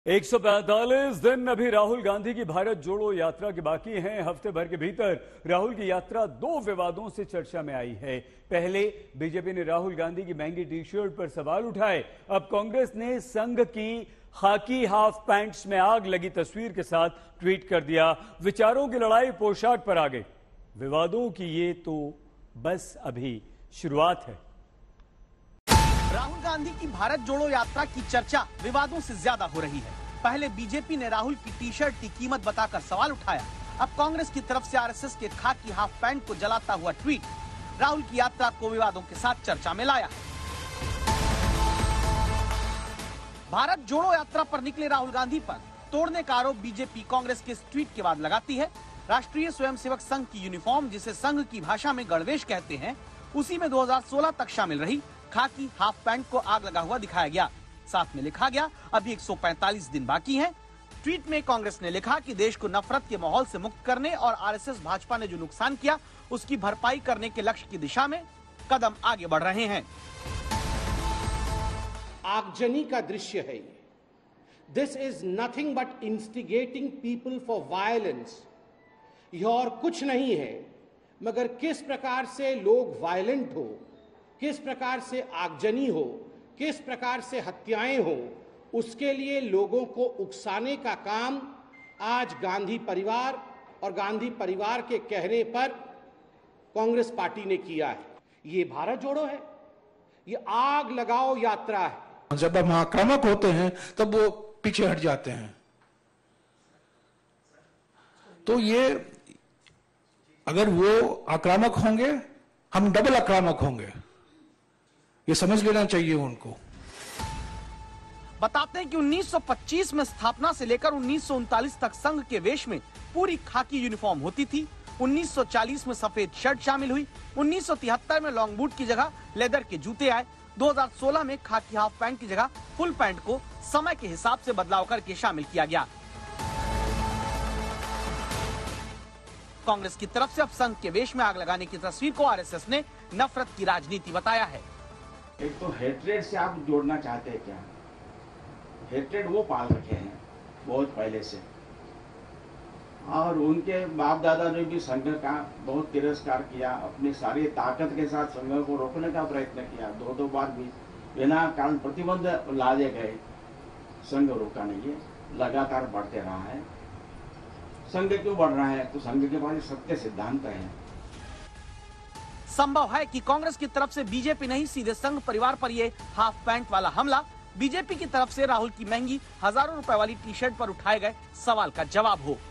145 दिन अभी राहुल गांधी की भारत जोड़ो यात्रा के बाकी हैं। हफ्ते भर के भीतर राहुल की यात्रा दो विवादों से चर्चा में आई है। पहले बीजेपी ने राहुल गांधी की महंगी टी शर्ट पर सवाल उठाए। अब कांग्रेस ने संघ की खाकी हाफ पैंट्स में आग लगी तस्वीर के साथ ट्वीट कर दिया। विचारों की लड़ाई पोशाक पर आ गई। विवादों की ये तो बस अभी शुरुआत है। राहुल गांधी की भारत जोड़ो यात्रा की चर्चा विवादों से ज्यादा हो रही है। पहले बीजेपी ने राहुल की टी शर्ट की कीमत बताकर सवाल उठाया। अब कांग्रेस की तरफ से आरएसएस के खाकी हाफ पैंट को जलाता हुआ ट्वीट राहुल की यात्रा को विवादों के साथ चर्चा में लाया। भारत जोड़ो यात्रा पर निकले राहुल गांधी पर तोड़ने का आरोप बीजेपी कांग्रेस के इस ट्वीट के बाद लगाती है। राष्ट्रीय स्वयंसेवक संघ की यूनिफॉर्म, जिसे संघ की भाषा में गणवेश कहते हैं, उसी में 2016 तक शामिल रही खाकी हाफ पैंट को आग लगा हुआ दिखाया गया। साथ में लिखा गया अभी 145 दिन बाकी हैं। ट्वीट में कांग्रेस ने लिखा कि देश को नफरत के माहौल से मुक्त करने और आरएसएस भाजपा ने जो नुकसान किया उसकी भरपाई करने के लक्ष्य की दिशा में कदम आगे बढ़ रहे हैं। आगजनी का दृश्य है ये। This is nothing but instigating people for violence. यह और कुछ नहीं है मगर किस प्रकार से लोग वायलेंट हो, किस प्रकार से आगजनी हो, किस प्रकार से हत्याएं हो, उसके लिए लोगों को उकसाने का काम आज गांधी परिवार और गांधी परिवार के कहने पर कांग्रेस पार्टी ने किया है। ये भारत जोड़ो है, ये आग लगाओ यात्रा है। जब हम आक्रामक होते हैं तब वो पीछे हट जाते हैं। तो ये अगर वो आक्रामक होंगे, हम डबल आक्रामक होंगे, ये समझ लेना चाहिए उनको। बताते हैं कि 1925 में स्थापना से लेकर 1939 तक संघ के वेश में पूरी खाकी यूनिफॉर्म होती थी। 1940 में सफेद शर्ट शामिल हुई। 1973 में लॉन्ग बूट की जगह लेदर के जूते आए। 2016 में खाकी हाफ पैंट की जगह फुल पैंट को समय के हिसाब से बदलाव करके शामिल किया गया। कांग्रेस की तरफ से अब संघ के वेश में आग लगाने की तस्वीर को आरएसएस ने नफरत की राजनीति बताया है। एक तो हेट्रेड से आप जोड़ना चाहते हैं क्या? हेट्रेड वो पाल रखे हैं बहुत पहले से, और उनके बाप दादा ने भी संघ का बहुत तिरस्कार किया। अपनी सारी ताकत के साथ संघ को रोकने का प्रयत्न किया। दो बार भी बिना कारण प्रतिबंध लादे गए, संघ रोका नहीं है, लगातार बढ़ते रहा है। संघ क्यों बढ़ रहा है? तो संघ के पास सत्य सिद्धांत है। संभव है कि कांग्रेस की तरफ से बीजेपी नहीं, सीधे संघ परिवार पर ये हाफ पैंट वाला हमला बीजेपी की तरफ से राहुल की महंगी हजारों रुपए वाली टी शर्ट पर उठाए गए सवाल का जवाब हो।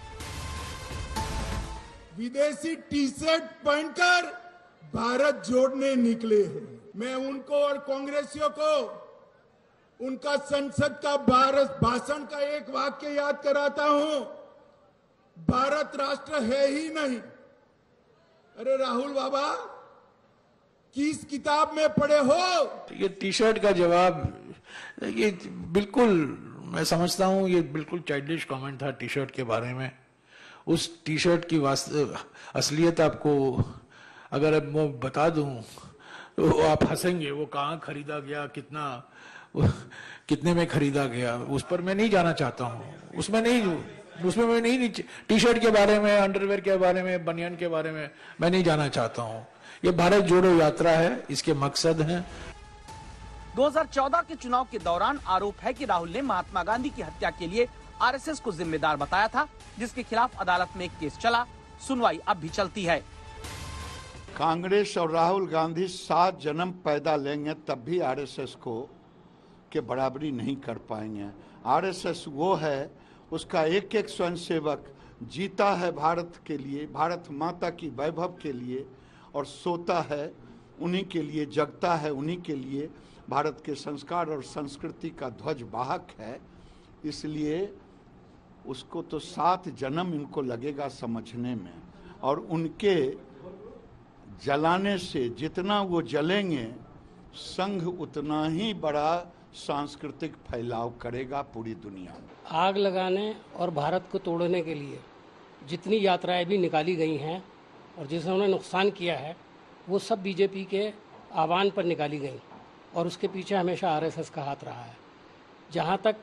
विदेशी टी शर्ट पहनकर भारत जोड़ने निकले हैं। मैं उनको और कांग्रेसियों को उनका संसद का भारत भाषण का एक वाक्य याद कराता हूं, भारत राष्ट्र है ही नहीं। अरे राहुल बाबा, किस किताब में पढ़े हो? ये टी शर्ट का जवाब, ये बिल्कुल मैं समझता हूं ये बिल्कुल चाइल्डिश कमेंट था टी शर्ट के बारे में। उस टी शर्ट की असलियत आपको अगर अब मैं बता दूं तो आप हंसेंगे। वो कहाँ खरीदा गया, कितने में खरीदा गया, उस पर मैं नहीं जाना चाहता हूं। उसमें मैं नहीं टी शर्ट के बारे में, अंडरवेयर के बारे में, बनियान के बारे में मैं नहीं जाना चाहता हूं। ये भारत जोड़ो यात्रा है, इसके मकसद हैं। 2014 के चुनाव के दौरान आरोप है कि राहुल ने महात्मा गांधी की हत्या के लिए आरएसएस को जिम्मेदार बताया था, जिसके खिलाफ अदालत में एक केस चला। सुनवाई अब भी चलती है। कांग्रेस और राहुल गांधी 7 जन्म पैदा लेंगे तब भी आरएसएस को के बराबरी नहीं कर पाएंगे। आरएसएस वो है, उसका एक एक स्वयंसेवक जीता है भारत के लिए, भारत माता की वैभव के लिए, और सोता है उन्हीं के लिए, जगता है उन्हीं के लिए। भारत के संस्कार और संस्कृति का ध्वज वाहक है। इसलिए उसको तो 7 जन्म इनको लगेगा समझने में, और उनके जलाने से जितना वो जलेंगे, संघ उतना ही बड़ा सांस्कृतिक फैलाव करेगा पूरी दुनिया में। आग लगाने और भारत को तोड़ने के लिए जितनी यात्राएं भी निकाली गई हैं और जिन्होंने नुकसान किया है, वो सब बीजेपी के आह्वान पर निकाली गई, और उसके पीछे हमेशा आरएसएस का हाथ रहा है। जहाँ तक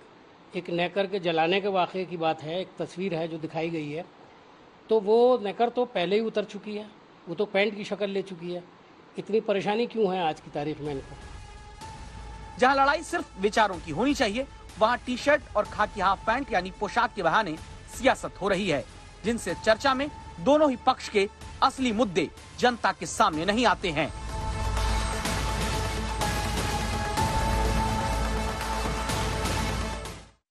एक नेकर के जलाने के वाक़े की बात है, एक तस्वीर है जो दिखाई गई है, तो वो नेकर तो पहले ही उतर चुकी है, वो तो पैंट की शक्ल ले चुकी है। इतनी परेशानी क्यों है आज की तारीख में इनको? जहां लड़ाई सिर्फ विचारों की होनी चाहिए, वहां टी शर्ट और खाकी हाफ पैंट यानी पोशाक के बहाने सियासत हो रही है, जिनसे चर्चा में दोनों ही पक्ष के असली मुद्दे जनता के सामने नहीं आते हैं।